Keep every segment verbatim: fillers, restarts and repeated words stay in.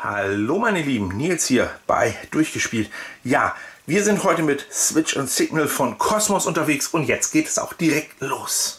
Hallo meine Lieben, Nils hier bei Durchgespielt. Ja, wir sind heute mit Switch und Signal von Kosmos unterwegs und jetzt geht es auch direkt los.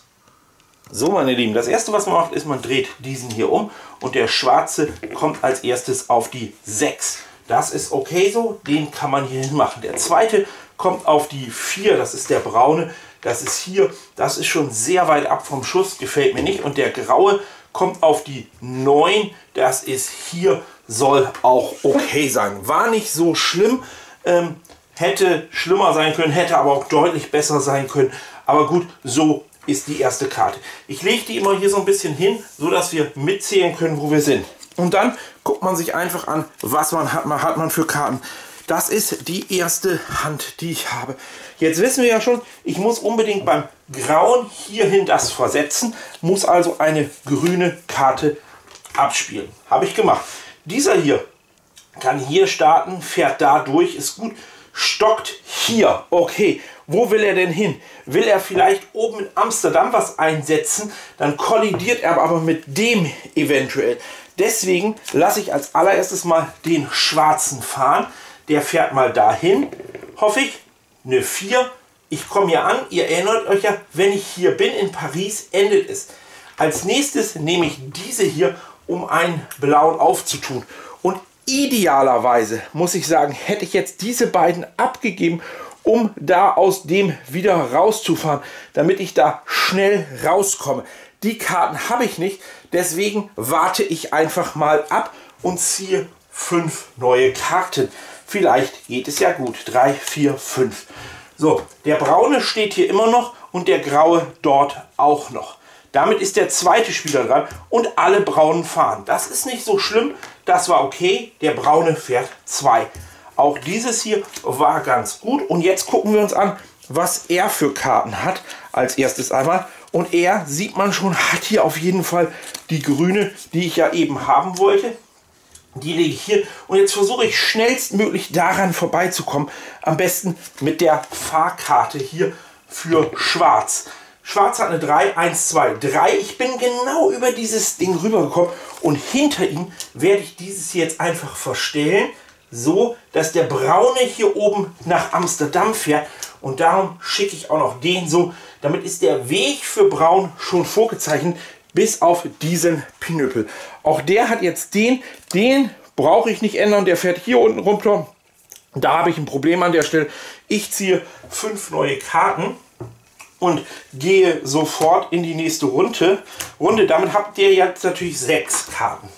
So meine Lieben, das erste was man macht ist, man dreht diesen hier um und der schwarze kommt als erstes auf die sechs. Das ist okay so, den kann man hier hin machen. Der zweite kommt auf die vier, das ist der braune. Das ist hier, das ist schon sehr weit ab vom Schuss, gefällt mir nicht. Und der graue kommt auf die neun, das ist hier, soll auch okay sein. War nicht so schlimm, ähm, hätte schlimmer sein können, hätte aber auch deutlich besser sein können. Aber gut, so ist die erste Karte. Ich lege die immer hier so ein bisschen hin, so dass wir mitzählen können, wo wir sind. Und dann guckt man sich einfach an, was man hat, man hat man für Karten. Das ist die erste Hand, die ich habe. Jetzt wissen wir ja schon, ich muss unbedingt beim Grauen hierhin das versetzen, muss also eine grüne Karte abspielen. Habe ich gemacht. Dieser hier kann hier starten, fährt da durch, ist gut, stockt hier. Okay, wo will er denn hin? Will er vielleicht oben in Amsterdam was einsetzen? Dann kollidiert er aber mit dem eventuell. Deswegen lasse ich als allererstes mal den schwarzen fahren. Der fährt mal dahin, hoffe ich, eine vier. Ich komme hier an, ihr erinnert euch ja, wenn ich hier bin in Paris, endet es. Als nächstes nehme ich diese hier, um einen blauen aufzutun. Und idealerweise, muss ich sagen, hätte ich jetzt diese beiden abgegeben, um da aus dem wieder rauszufahren, damit ich da schnell rauskomme. Die Karten habe ich nicht, deswegen warte ich einfach mal ab und ziehe fünf neue Karten. Vielleicht geht es ja gut. drei, vier, fünf. So, der braune steht hier immer noch und der graue dort auch noch. Damit ist der zweite Spieler dran und alle braunen fahren. Das ist nicht so schlimm, das war okay. Der braune fährt zwei. Auch dieses hier war ganz gut. Und jetzt gucken wir uns an, was er für Karten hat. Als erstes einmal. Und er, sieht man schon, hat hier auf jeden Fall die grüne, die ich ja eben haben wollte. Die lege ich hier und jetzt versuche ich schnellstmöglich daran vorbeizukommen. Am besten mit der Fahrkarte hier für Schwarz. Schwarz hat eine drei, eins, zwei, drei. Ich bin genau über dieses Ding rübergekommen und hinter ihm werde ich dieses hier jetzt einfach verstellen, so dass der braune hier oben nach Amsterdam fährt. Und darum schicke ich auch noch den so. Damit ist der Weg für braun schon vorgezeichnet. Bis auf diesen Pinöppel. Auch der hat jetzt den, den brauche ich nicht ändern, der fährt hier unten runter. Da habe ich ein Problem an der Stelle. Ich ziehe fünf neue Karten und gehe sofort in die nächste Runde. Runde. Damit habt ihr jetzt natürlich sechs Karten.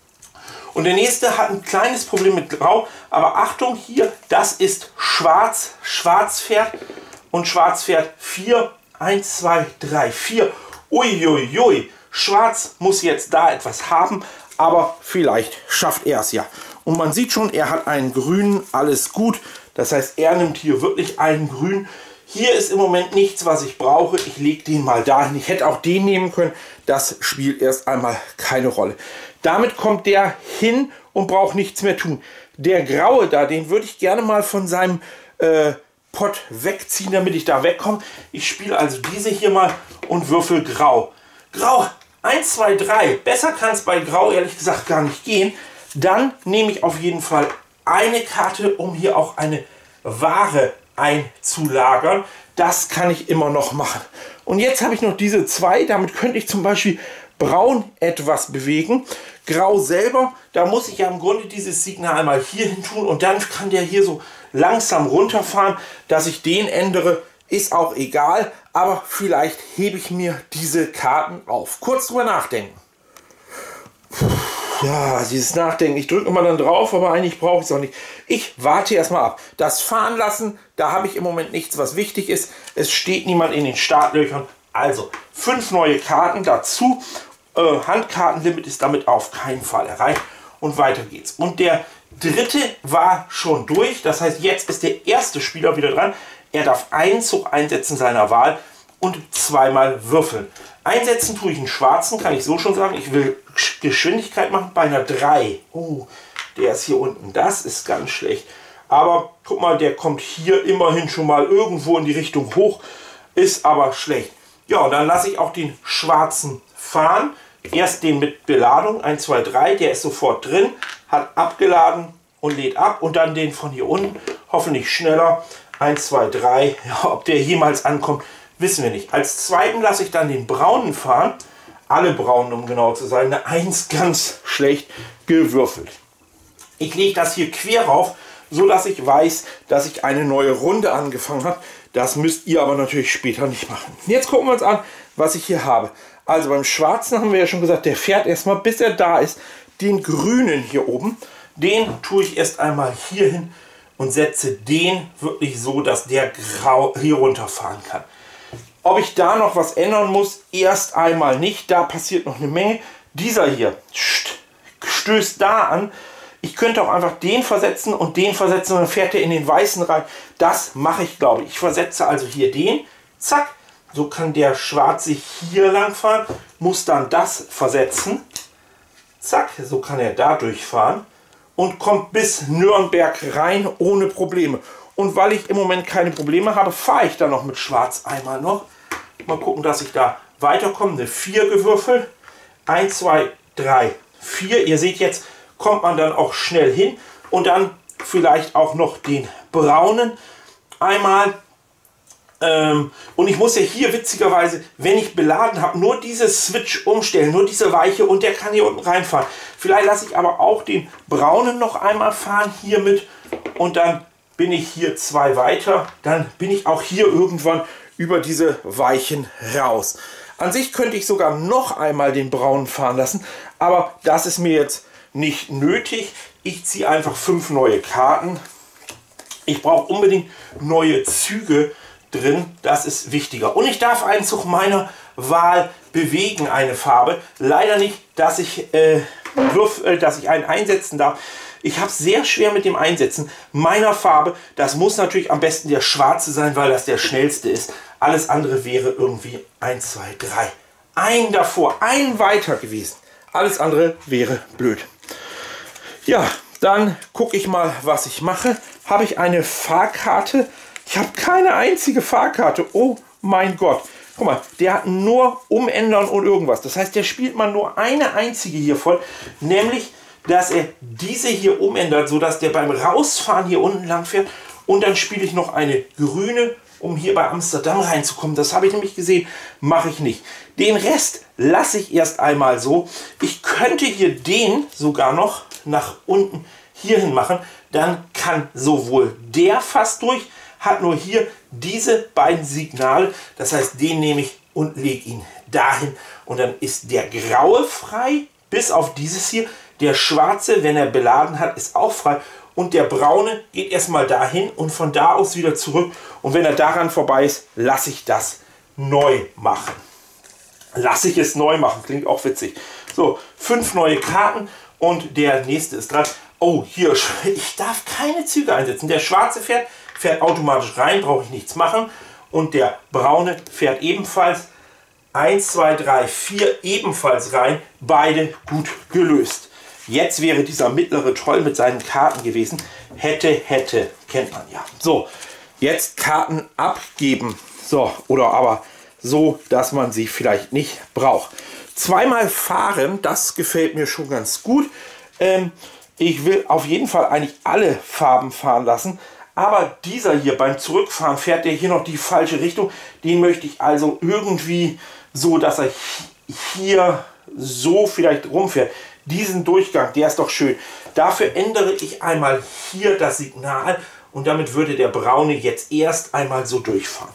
Und der nächste hat ein kleines Problem mit Grau, aber Achtung hier, das ist Schwarz. Schwarz fährt und Schwarz fährt vier, eins, zwei, drei, vier. Uiuiui. Ui. Schwarz muss jetzt da etwas haben, aber vielleicht schafft er es ja. Und man sieht schon, er hat einen grünen, alles gut. Das heißt, er nimmt hier wirklich einen grünen. Hier ist im Moment nichts, was ich brauche. Ich lege den mal dahin. Ich hätte auch den nehmen können. Das spielt erst einmal keine Rolle. Damit kommt der hin und braucht nichts mehr tun. Der graue da, den würde ich gerne mal von seinem äh, Pott wegziehen, damit ich da wegkomme. Ich spiele also diese hier mal und würfel grau. Grau, eins, zwei, drei. Besser kann es bei Grau ehrlich gesagt gar nicht gehen. Dann nehme ich auf jeden Fall eine Karte, um hier auch eine Ware einzulagern. Das kann ich immer noch machen. Und jetzt habe ich noch diese zwei. Damit könnte ich zum Beispiel Braun etwas bewegen. Grau selber, da muss ich ja im Grunde dieses Signal mal hier hin tun. Und dann kann der hier so langsam runterfahren. Dass ich den ändere, ist auch egal. Aber vielleicht hebe ich mir diese Karten auf. Kurz drüber nachdenken. Ja, dieses Nachdenken. Ich drücke immer dann drauf, aber eigentlich brauche ich es auch nicht. Ich warte erstmal ab. Das Fahren lassen, da habe ich im Moment nichts, was wichtig ist. Es steht niemand in den Startlöchern. Also, fünf neue Karten dazu. Äh, Handkartenlimit ist damit auf keinen Fall erreicht. Und weiter geht's. Und der dritte war schon durch. Das heißt, jetzt ist der erste Spieler wieder dran. Er darf einen Zug einsetzen seiner Wahl und zweimal würfeln. Einsetzen tue ich einen schwarzen, kann ich so schon sagen. Ich will Geschwindigkeit machen bei einer drei. Oh, der ist hier unten. Das ist ganz schlecht. Aber guck mal, der kommt hier immerhin schon mal irgendwo in die Richtung hoch. Ist aber schlecht. Ja, und dann lasse ich auch den schwarzen fahren. Erst den mit Beladung, eins, zwei, drei. Der ist sofort drin. hat abgeladen und lädt ab und dann den von hier unten, hoffentlich schneller, eins, zwei, drei, ja, ob der jemals ankommt, wissen wir nicht. Als zweiten lasse ich dann den braunen fahren, alle braunen, um genau zu sein, eine eins ganz schlecht gewürfelt. Ich lege das hier quer rauf, so dass ich weiß, dass ich eine neue Runde angefangen habe. Das müsst ihr aber natürlich später nicht machen. Jetzt gucken wir uns an, was ich hier habe. Also beim Schwarzen haben wir ja schon gesagt, der fährt erstmal, bis er da ist, den grünen hier oben. Den tue ich erst einmal hier hin und setze den wirklich so, dass der grau hier runterfahren kann. Ob ich da noch was ändern muss, erst einmal nicht. Da passiert noch eine Menge. Dieser hier stößt da an. Ich könnte auch einfach den versetzen und den versetzen und dann fährt er in den weißen rein. Das mache ich, glaube ich. Ich versetze also hier den. Zack. So kann der Schwarze hier lang fahren. Muss dann das versetzen. Zack. So kann er da durchfahren. Und kommt bis Nürnberg rein ohne Probleme. Und weil ich im Moment keine Probleme habe, fahre ich dann noch mit Schwarz einmal noch. Mal gucken, dass ich da weiterkomme. Eine vier gewürfelt. eins, zwei, drei, vier. Ihr seht jetzt, kommt man dann auch schnell hin. Und dann vielleicht auch noch den braunen einmal. Ähm, und ich muss ja hier witzigerweise, wenn ich beladen habe, nur diese Switch umstellen, nur diese Weiche und der kann hier unten reinfahren. Vielleicht lasse ich aber auch den braunen noch einmal fahren hiermit und dann bin ich hier zwei weiter. Dann bin ich auch hier irgendwann über diese Weichen raus. An sich könnte ich sogar noch einmal den braunen fahren lassen, aber das ist mir jetzt nicht nötig. Ich ziehe einfach fünf neue Karten. Ich brauche unbedingt neue Züge drin, das ist wichtiger. Und ich darf einen Zug meiner Wahl bewegen, eine Farbe. Leider nicht, dass ich, äh, wirf, äh, dass ich einen einsetzen darf. Ich habe es sehr schwer mit dem Einsetzen meiner Farbe. Das muss natürlich am besten der schwarze sein, weil das der schnellste ist. Alles andere wäre irgendwie eins, zwei, drei. Ein davor, ein weiter gewesen. Alles andere wäre blöd. Ja, dann gucke ich mal, was ich mache. Habe ich eine Fahrkarte? Ich habe keine einzige Fahrkarte. Oh mein Gott. Guck mal, der hat nur umändern und irgendwas. Das heißt, der spielt man nur eine einzige hier voll. Nämlich, dass er diese hier umändert, sodass der beim Rausfahren hier unten lang fährt. Und dann spiele ich noch eine grüne, um hier bei Amsterdam reinzukommen. Das habe ich nämlich gesehen. Mache ich nicht. Den Rest lasse ich erst einmal so. Ich könnte hier den sogar noch nach unten hierhin machen. Dann kann sowohl der fast durch, hat nur hier diese beiden Signale. Das heißt, den nehme ich und lege ihn dahin. Und dann ist der graue frei, bis auf dieses hier. Der schwarze, wenn er beladen hat, ist auch frei. Und der braune geht erstmal dahin und von da aus wieder zurück. Und wenn er daran vorbei ist, lasse ich das neu machen. Lasse ich es neu machen, klingt auch witzig. So, fünf neue Karten und der nächste ist dran. Oh, hier, ich darf keine Züge einsetzen. Der schwarze fährt, fährt automatisch rein, brauche ich nichts machen. Und der braune fährt ebenfalls. eins, zwei, drei, vier ebenfalls rein. Beide gut gelöst. Jetzt wäre dieser mittlere Troll mit seinen Karten gewesen. Hätte, hätte, kennt man ja. So, jetzt Karten abgeben. So, oder aber so, dass man sie vielleicht nicht braucht. Zweimal fahren, das gefällt mir schon ganz gut. Ähm, ich will auf jeden Fall eigentlich alle Farben fahren lassen. Aber dieser hier beim Zurückfahren fährt der hier noch die falsche Richtung. Den möchte ich also irgendwie so, dass er hier so vielleicht rumfährt. Diesen Durchgang, der ist doch schön. Dafür ändere ich einmal hier das Signal und damit würde der braune jetzt erst einmal so durchfahren.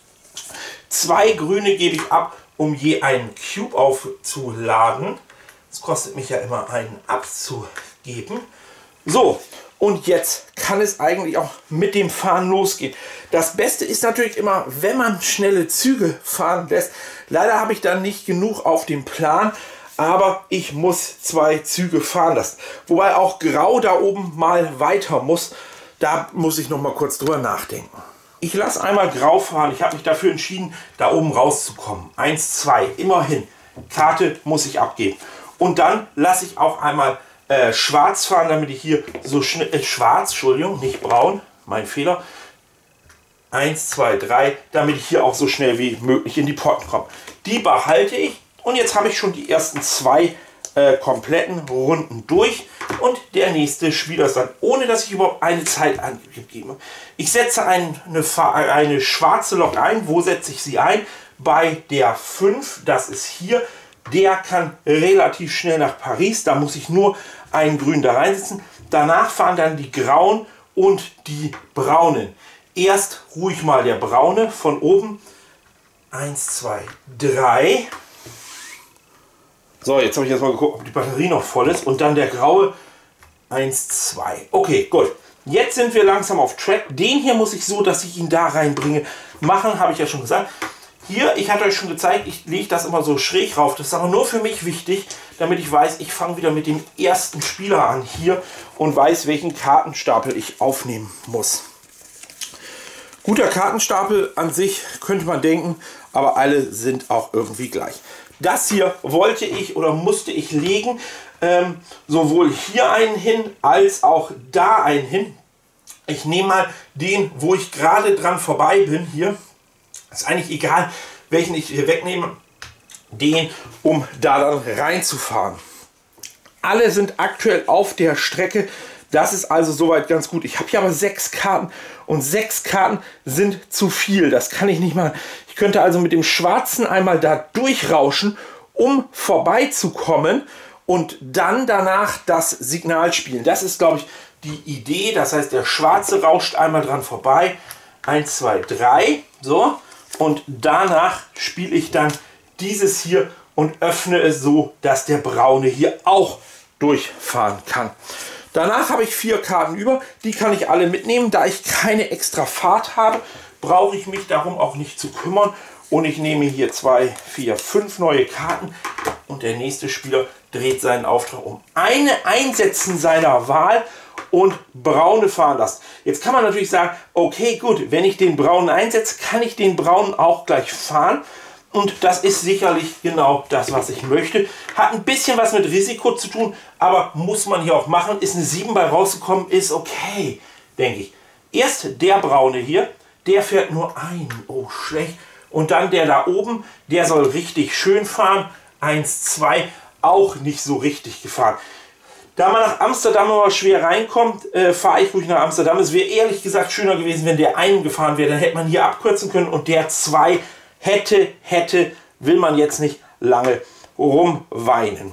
Zwei grüne gebe ich ab, um je einen Cube aufzuladen. Das kostet mich ja immer einen abzugeben. So, und jetzt kann es eigentlich auch mit dem Fahren losgehen. Das Beste ist natürlich immer, wenn man schnelle Züge fahren lässt. Leider habe ich dann nicht genug auf dem Plan, aber ich muss zwei Züge fahren lassen. Wobei auch Grau da oben mal weiter muss. Da muss ich noch mal kurz drüber nachdenken. Ich lasse einmal Grau fahren. Ich habe mich dafür entschieden, da oben rauszukommen. eins, zwei, immerhin. Karte muss ich abgeben. Und dann lasse ich auch einmal äh, Schwarz fahren, damit ich hier so schnell, äh, Schwarz, Entschuldigung, nicht Braun, mein Fehler. eins, zwei, drei, damit ich hier auch so schnell wie möglich in die Potten komme. Die behalte ich. Und jetzt habe ich schon die ersten zwei äh, kompletten Runden durch und der nächste Spieler ist dann, ohne dass ich überhaupt eine Zeit angebe. Ich setze ein, eine, eine schwarze Lok ein. Wo setze ich sie ein? Bei der fünf, das ist hier. Der kann relativ schnell nach Paris, da muss ich nur einen grünen da reinsetzen. Danach fahren dann die grauen und die braunen. Erst ruhig mal der braune von oben. Eins, zwei, drei. So, jetzt habe ich erstmal geguckt, ob die Batterie noch voll ist. Und dann der graue. Eins, zwei. Okay, gut. Jetzt sind wir langsam auf Track. Den hier muss ich so, dass ich ihn da reinbringe, machen, habe ich ja schon gesagt. Hier, ich hatte euch schon gezeigt, ich lege das immer so schräg rauf. Das ist aber nur für mich wichtig, damit ich weiß, ich fange wieder mit dem ersten Spieler an hier und weiß, welchen Kartenstapel ich aufnehmen muss. Guter Kartenstapel an sich, könnte man denken, aber alle sind auch irgendwie gleich. Das hier wollte ich oder musste ich legen, ähm, sowohl hier einen hin, als auch da einen hin. Ich nehme mal den, wo ich gerade dran vorbei bin, hier. Ist eigentlich egal, welchen ich hier wegnehme, den, um da dann reinzufahren. Alle sind aktuell auf der Strecke. Das ist also soweit ganz gut. Ich habe hier aber sechs Karten und sechs Karten sind zu viel. Das kann ich nicht machen. Ich könnte also mit dem Schwarzen einmal da durchrauschen, um vorbeizukommen und dann danach das Signal spielen. Das ist, glaube ich, die Idee. Das heißt, der Schwarze rauscht einmal dran vorbei. Eins, zwei, drei. So. Und danach spiele ich dann dieses hier und öffne es so, dass der Braune hier auch durchfahren kann. Danach habe ich vier Karten über, die kann ich alle mitnehmen. Da ich keine extra Fahrt habe, brauche ich mich darum auch nicht zu kümmern. Und ich nehme hier zwei, vier, fünf neue Karten und der nächste Spieler dreht seinen Auftrag um. Eine einsetzen seiner Wahl und braune fahren lassen. Jetzt kann man natürlich sagen, okay, gut, wenn ich den braunen einsetze, kann ich den braunen auch gleich fahren. Und das ist sicherlich genau das, was ich möchte. Hat ein bisschen was mit Risiko zu tun, aber muss man hier auch machen. Ist eine sieben bei rausgekommen, ist okay, denke ich. Erst der braune hier, der fährt nur ein. Oh, schlecht. Und dann der da oben, der soll richtig schön fahren. Eins, zwei, auch nicht so richtig gefahren. Da man nach Amsterdam aber schwer reinkommt, äh, fahre ich ruhig nach Amsterdam. Es wäre ehrlich gesagt schöner gewesen, wenn der einen gefahren wäre. Dann hätte man hier abkürzen können und der zwei hätte, hätte, will man jetzt nicht lange rumweinen.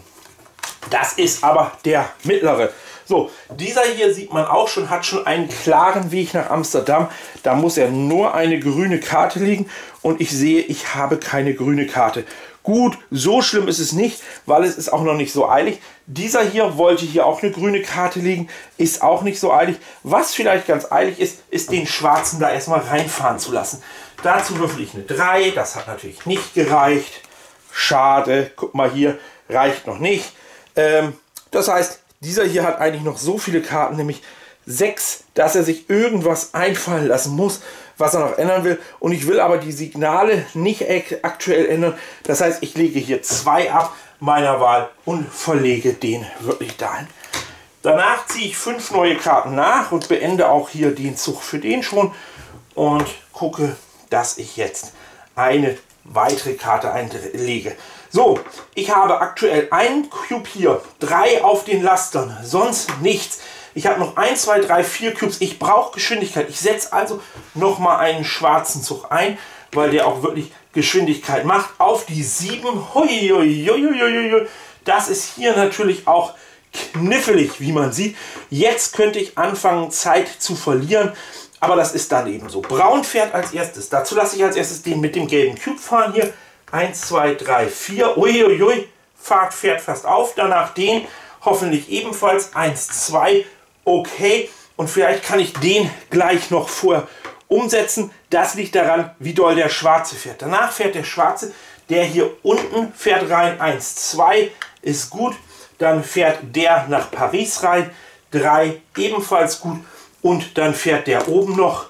Das ist aber der mittlere. So, dieser hier sieht man auch schon, hat schon einen klaren Weg nach Amsterdam. Da muss er nur eine grüne Karte liegen und ich sehe, ich habe keine grüne Karte. Gut, so schlimm ist es nicht, weil es ist auch noch nicht so eilig. Dieser hier wollte hier auch eine grüne Karte liegen, ist auch nicht so eilig. Was vielleicht ganz eilig ist, ist den Schwarzen da erstmal reinfahren zu lassen. Dazu würfel ich eine drei, das hat natürlich nicht gereicht. Schade, guck mal hier, reicht noch nicht. Ähm, das heißt, dieser hier hat eigentlich noch so viele Karten, nämlich sechs, dass er sich irgendwas einfallen lassen muss, was er noch ändern will. Und ich will aber die Signale nicht aktuell ändern. Das heißt, ich lege hier zwei ab meiner Wahl und verlege den wirklich dahin. Danach ziehe ich fünf neue Karten nach und beende auch hier den Zug für den schon und gucke, dass ich jetzt eine weitere Karte einlege. So, ich habe aktuell einen Cube hier, drei auf den Lastern, sonst nichts. Ich habe noch eins, zwei, drei, vier Cubes. Ich brauche Geschwindigkeit. Ich setze also noch mal einen schwarzen Zug ein, weil der auch wirklich Geschwindigkeit macht. Auf die sieben. Hui, hui, hui, hui, hui. Das ist hier natürlich auch knifflig, wie man sieht. Jetzt könnte ich anfangen, Zeit zu verlieren. Aber das ist dann eben so. Braun fährt als erstes. Dazu lasse ich als erstes den mit dem gelben Cube fahren hier. eins, zwei, drei, vier. Uiuiui. Fahrt fährt fast auf. Danach den. Hoffentlich ebenfalls. eins, zwei. Okay. Und vielleicht kann ich den gleich noch vorher umsetzen. Das liegt daran, wie doll der Schwarze fährt. Danach fährt der Schwarze. Der hier unten fährt rein. eins, zwei. Ist gut. Dann fährt der nach Paris rein. drei. Ebenfalls gut. Und dann fährt der oben noch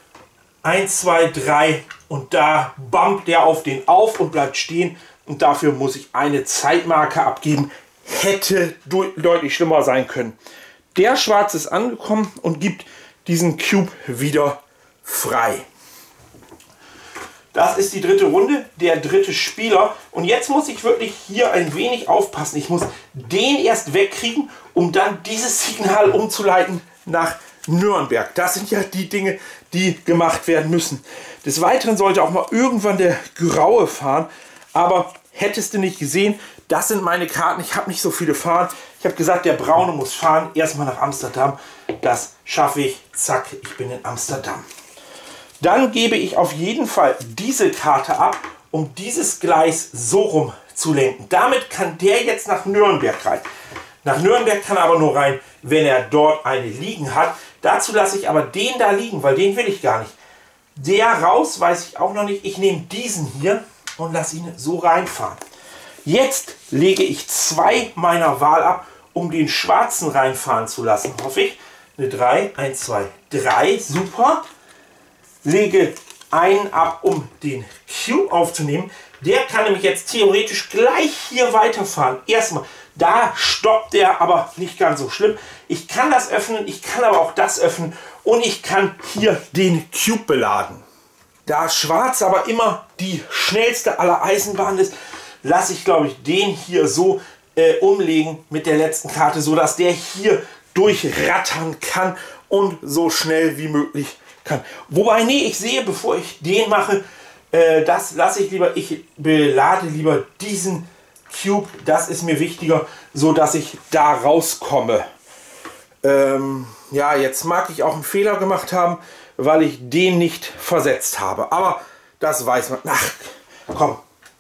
eins, zwei, drei und da bumpt der auf den auf und bleibt stehen. Und dafür muss ich eine Zeitmarke abgeben. Hätte deutlich schlimmer sein können. Der Schwarze ist angekommen und gibt diesen Cube wieder frei. Das ist die dritte Runde, der dritte Spieler. Und jetzt muss ich wirklich hier ein wenig aufpassen. Ich muss den erst wegkriegen, um dann dieses Signal umzuleiten nach Nürnberg. Das sind ja die Dinge, die gemacht werden müssen. Des Weiteren sollte auch mal irgendwann der Graue fahren. Aber hättest du nicht gesehen, das sind meine Karten. Ich habe nicht so viele fahren. Ich habe gesagt, der Braune muss fahren. Erstmal nach Amsterdam. Das schaffe ich. Zack, ich bin in Amsterdam. Dann gebe ich auf jeden Fall diese Karte ab, um dieses Gleis so rum zu lenken. Damit kann der jetzt nach Nürnberg rein. Nach Nürnberg kann er aber nur rein, wenn er dort eine liegen hat. Dazu lasse ich aber den da liegen, weil den will ich gar nicht. Der raus, weiß ich auch noch nicht. Ich nehme diesen hier und lasse ihn so reinfahren. Jetzt lege ich zwei meiner Wahl ab, um den schwarzen reinfahren zu lassen, hoffe ich. Eine drei, eins, zwei, drei, super. Lege einen ab, um den Cube aufzunehmen. Der kann nämlich jetzt theoretisch gleich hier weiterfahren. Erstmal, da stoppt der, aber nicht ganz so schlimm. Ich kann das öffnen, ich kann aber auch das öffnen und ich kann hier den Cube beladen. Da Schwarz aber immer die schnellste aller Eisenbahnen ist, lasse ich, glaube ich, den hier so äh, umlegen mit der letzten Karte, so dass der hier durchrattern kann und so schnell wie möglich kann. Wobei, nee, ich sehe, bevor ich den mache, äh, das lasse ich lieber, ich belade lieber diesen Cube, das ist mir wichtiger, so dass ich da rauskomme. Ähm, ja, jetzt mag ich auch einen Fehler gemacht haben, weil ich den nicht versetzt habe, aber das weiß man. Ach, komm.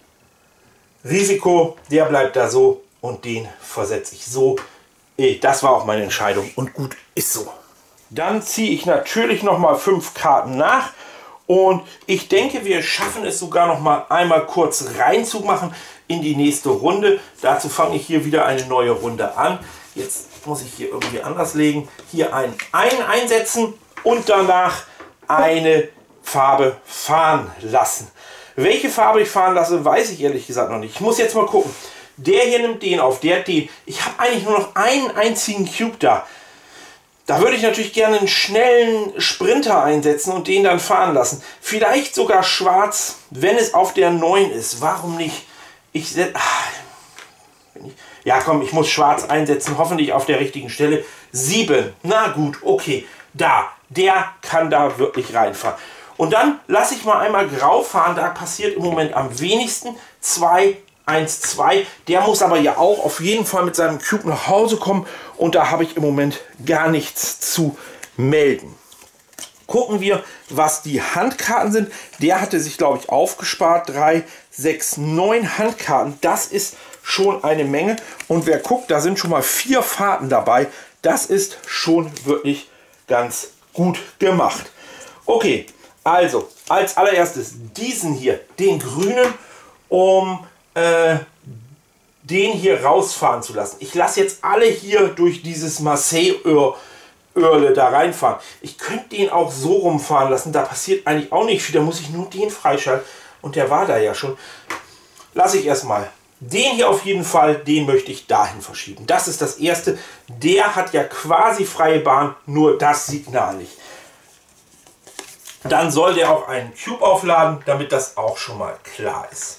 Risiko, der bleibt da so und den versetze ich so. Das war auch meine Entscheidung und gut ist so. Dann ziehe ich natürlich noch mal fünf Karten nach und ich denke, wir schaffen es sogar noch mal einmal kurz reinzumachen in die nächste Runde. Dazu fange ich hier wieder eine neue Runde an. Jetzt muss ich hier irgendwie anders legen. Hier einen ein einsetzen und danach eine Farbe fahren lassen. Welche Farbe ich fahren lasse, weiß ich ehrlich gesagt noch nicht. Ich muss jetzt mal gucken. Der hier nimmt den auf, der den. Ich habe eigentlich nur noch einen einzigen Cube da. Da würde ich natürlich gerne einen schnellen Sprinter einsetzen und den dann fahren lassen. Vielleicht sogar schwarz, wenn es auf der neun ist. Warum nicht? Ich setze... Ja komm, ich muss schwarz einsetzen. Hoffentlich auf der richtigen Stelle. sieben. Na gut, okay. Da. Der kann da wirklich reinfahren. Und dann lasse ich mal einmal grau fahren. Da passiert im Moment am wenigsten. zwei, eins, zwei. Der muss aber ja auch auf jeden Fall mit seinem Cube nach Hause kommen. Und da habe ich im Moment gar nichts zu melden. Gucken wir, was die Handkarten sind. Der hatte sich, glaube ich, aufgespart. drei, sechs, neun Handkarten. Das ist schon eine Menge. Und wer guckt, da sind schon mal vier Fahrten dabei. Das ist schon wirklich ganz gut gemacht. Okay, also als allererstes diesen hier, den grünen, um äh, den hier rausfahren zu lassen. Ich lasse jetzt alle hier durch dieses Marseille-Öhrle da reinfahren. Ich könnte den auch so rumfahren lassen, da passiert eigentlich auch nicht viel, da muss ich nur den freischalten und der war da ja schon. Lasse ich erstmal. Den hier auf jeden Fall, den möchte ich dahin verschieben. Das ist das erste. Der hat ja quasi freie Bahn, nur das Signal nicht. Dann soll der auch einen Cube aufladen, damit das auch schon mal klar ist.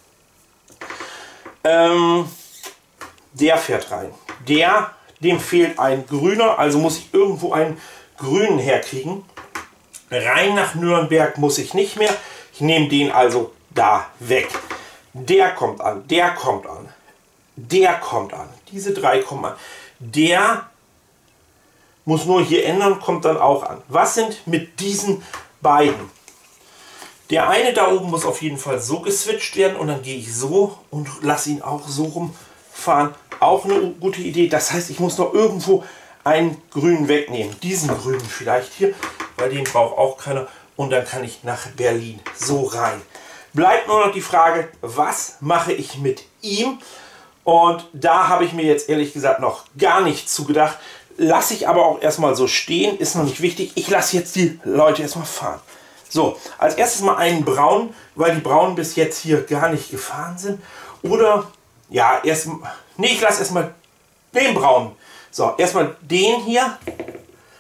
Ähm, der fährt rein. Der, dem fehlt ein grüner, also muss ich irgendwo einen grünen herkriegen. Rein nach Nürnberg muss ich nicht mehr. Ich nehme den also da weg. Der kommt an, der kommt an, der kommt an. Diese drei kommen an. Der muss nur hier ändern, kommt dann auch an. Was sind mit diesen beiden? Der eine da oben muss auf jeden Fall so geswitcht werden und dann gehe ich so und lasse ihn auch so rumfahren. Auch eine gute Idee. Das heißt, ich muss noch irgendwo einen grünen wegnehmen. Diesen grünen vielleicht hier, weil den braucht auch keiner. Und dann kann ich nach Berlin so rein. Bleibt nur noch die Frage, was mache ich mit ihm? Und da habe ich mir jetzt ehrlich gesagt noch gar nicht zugedacht. Lasse ich aber auch erstmal so stehen, ist noch nicht wichtig. Ich lasse jetzt die Leute erstmal fahren. So, als erstes mal einen braunen, weil die braunen bis jetzt hier gar nicht gefahren sind. Oder, ja, erst, nee, ich lasse erstmal den braunen. So, erstmal den hier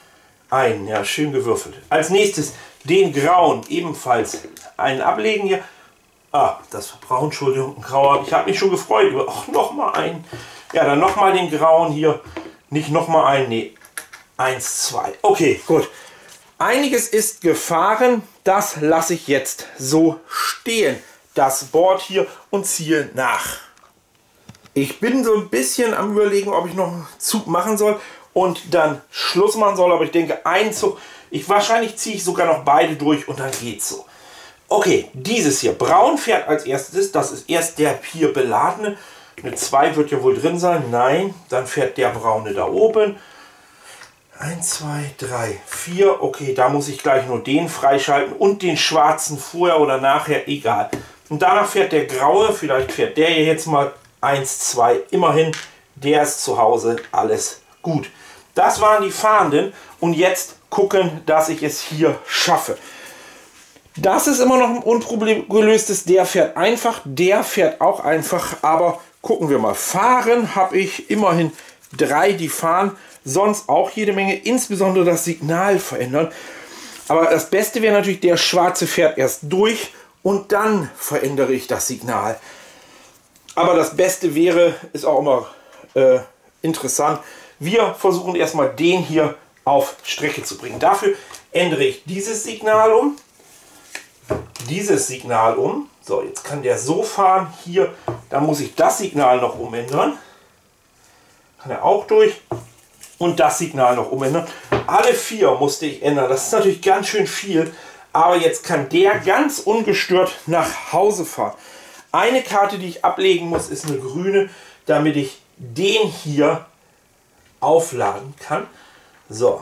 ein. Ja, schön gewürfelt. Als nächstes den grauen, ebenfalls einen ablegen hier. Ah, das war braun, Entschuldigung, ein grauer. Ich habe mich schon gefreut über, ach, nochmal einen. Ja, dann nochmal den grauen hier. Nicht nochmal einen, nee. Eins, zwei. Okay, gut. Einiges ist gefahren. Das lasse ich jetzt so stehen. Das Board hier und ziehe nach. Ich bin so ein bisschen am Überlegen, ob ich noch einen Zug machen soll und dann Schluss machen soll. Aber ich denke, ein Zug. Ich, wahrscheinlich ziehe ich sogar noch beide durch und dann geht's so. Okay, dieses hier. Braun fährt als erstes. Das ist erst der hier beladene. Eine zwei wird ja wohl drin sein. Nein, dann fährt der braune da oben. eins, zwei, drei, vier. Okay, da muss ich gleich nur den freischalten und den schwarzen vorher oder nachher. Egal. Und danach fährt der graue. Vielleicht fährt der hier jetzt mal eins, zwei. Immerhin, der ist zu Hause. Alles gut. Das waren die Fahrenden. Und jetzt gucken, dass ich es hier schaffe. Das ist immer noch ein unproblemgelöstes. Der fährt einfach, der fährt auch einfach. Aber gucken wir mal. Fahren habe ich immerhin drei, die fahren. Sonst auch jede Menge. Insbesondere das Signal verändern. Aber das Beste wäre natürlich, der schwarze fährt erst durch und dann verändere ich das Signal. Aber das Beste wäre, ist auch immer äh, interessant. Wir versuchen erstmal den hier auf Strecke zu bringen. Dafür ändere ich dieses Signal um. Dieses Signal um. So, jetzt kann der so fahren. Hier, da muss ich das Signal noch umändern. Kann er auch durch. Und das Signal noch umändern. Alle vier musste ich ändern. Das ist natürlich ganz schön viel. Aber jetzt kann der ganz ungestört nach Hause fahren. Eine Karte, die ich ablegen muss, ist eine grüne, damit ich den hier aufladen kann. So.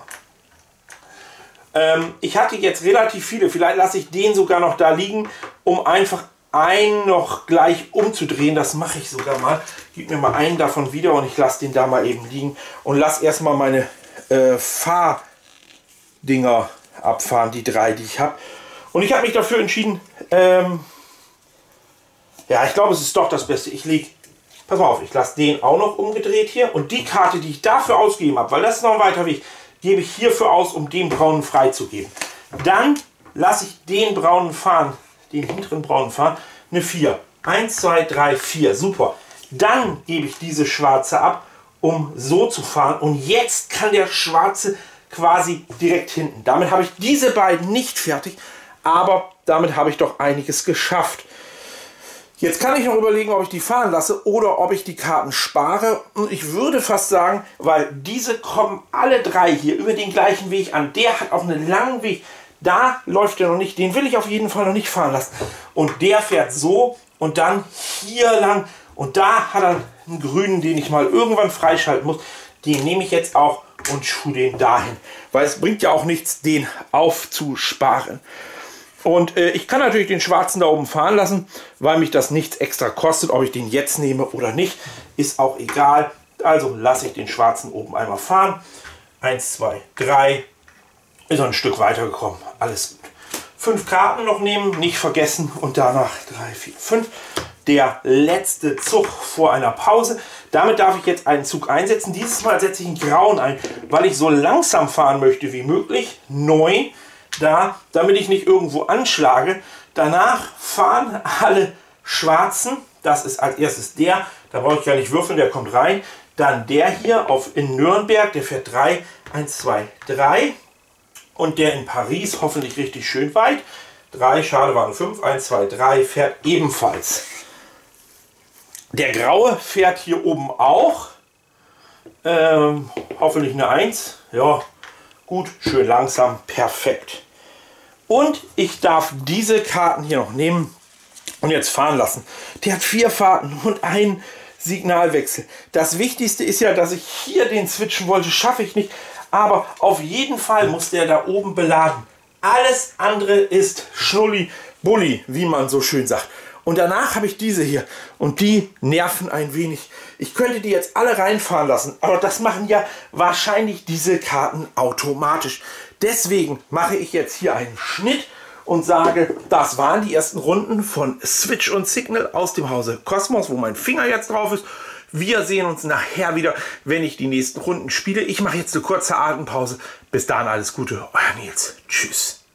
Ähm, ich hatte jetzt relativ viele. Vielleicht lasse ich den sogar noch da liegen, um einfach einen noch gleich umzudrehen. Das mache ich sogar mal. Gib mir mal einen davon wieder und ich lasse den da mal eben liegen. Und lasse erstmal meine äh, Fahrdinger abfahren, die drei, die ich habe. Und ich habe mich dafür entschieden, ähm, ja, ich glaube, es ist doch das Beste. Ich lege, pass mal auf, ich lasse den auch noch umgedreht hier. Und die Karte, die ich dafür ausgegeben habe, weil das ist noch ein weiter Weg, gebe ich hierfür aus, um den braunen freizugeben. Dann lasse ich den braunen fahren, den hinteren braunen fahren, eine vier. eins, zwei, drei, vier. Super. Dann gebe ich diese schwarze ab, um so zu fahren. Und jetzt kann der schwarze quasi direkt hinten. Damit habe ich diese beiden nicht fertig, aber damit habe ich doch einiges geschafft. Jetzt kann ich noch überlegen, ob ich die fahren lasse oder ob ich die Karten spare. Und ich würde fast sagen, weil diese kommen alle drei hier über den gleichen Weg an. Der hat auch einen langen Weg. Da läuft er noch nicht. Den will ich auf jeden Fall noch nicht fahren lassen. Und der fährt so und dann hier lang. Und da hat er einen grünen, den ich mal irgendwann freischalten muss. Den nehme ich jetzt auch und schuhe den dahin. Weil es bringt ja auch nichts, den aufzusparen. Und äh, ich kann natürlich den schwarzen da oben fahren lassen, weil mich das nichts extra kostet. Ob ich den jetzt nehme oder nicht, ist auch egal. Also lasse ich den schwarzen oben einmal fahren. eins, zwei, drei. Ist noch ein Stück weiter gekommen. Alles gut. Fünf Karten noch nehmen, nicht vergessen. Und danach drei, vier, fünf. Der letzte Zug vor einer Pause. Damit darf ich jetzt einen Zug einsetzen. Dieses Mal setze ich einen grauen ein, weil ich so langsam fahren möchte wie möglich. neun. Da, damit ich nicht irgendwo anschlage. Danach fahren alle Schwarzen. Das ist als erstes der. Da brauche ich gar nicht würfeln, der kommt rein. Dann der hier auf, in Nürnberg, der fährt drei. eins, zwei, drei. Und der in Paris, hoffentlich richtig schön weit. drei, schade waren fünf. eins, zwei, drei fährt ebenfalls. Der graue fährt hier oben auch. Ähm, hoffentlich eine eins. Ja, gut, schön langsam, perfekt. Und ich darf diese Karten hier noch nehmen und jetzt fahren lassen. Der hat vier Fahrten und einen Signalwechsel. Das Wichtigste ist ja, dass ich hier den switchen wollte, schaffe ich nicht. Aber auf jeden Fall muss der da oben beladen. Alles andere ist Schnulli-Bulli, wie man so schön sagt. Und danach habe ich diese hier und die nerven ein wenig. Ich könnte die jetzt alle reinfahren lassen, aber das machen ja wahrscheinlich diese Karten automatisch. Deswegen mache ich jetzt hier einen Schnitt und sage, das waren die ersten Runden von Switch und Signal aus dem Hause Kosmos, wo mein Finger jetzt drauf ist. Wir sehen uns nachher wieder, wenn ich die nächsten Runden spiele. Ich mache jetzt eine kurze Atempause. Bis dahin alles Gute, euer Nils. Tschüss.